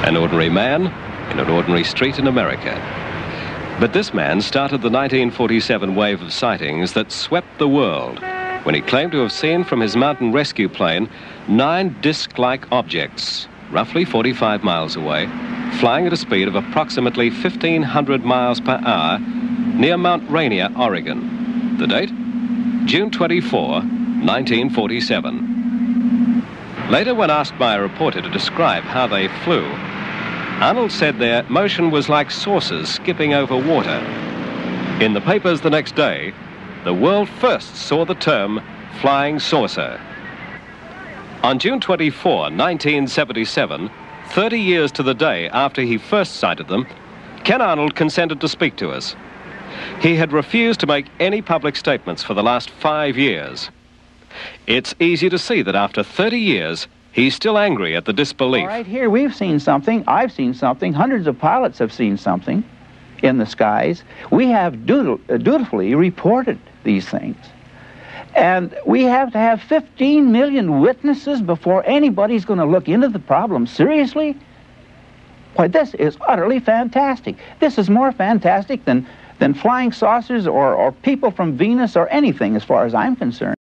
An ordinary man in an ordinary street in America. But this man started the 1947 wave of sightings that swept the world when he claimed to have seen from his mountain rescue plane 9 disc-like objects, roughly 45 miles away, flying at a speed of approximately 1,500 miles per hour near Mount Rainier, Oregon. The date? June 24, 1947. Later, when asked by a reporter to describe how they flew, Arnold said their motion was like saucers skipping over water. In the papers the next day, the world first saw the term flying saucer. On June 24, 1977, 30 years to the day after he first sighted them, Ken Arnold consented to speak to us. He had refused to make any public statements for the last 5 years. It's easy to see that after 30 years, he's still angry at the disbelief. All right, here we've seen something, I've seen something, hundreds of pilots have seen something in the skies. We have dutifully reported these things. And we have to have 15 million witnesses before anybody's going to look into the problem seriously? Why, this is utterly fantastic. This is more fantastic than flying saucers or people from Venus or anything as far as I'm concerned.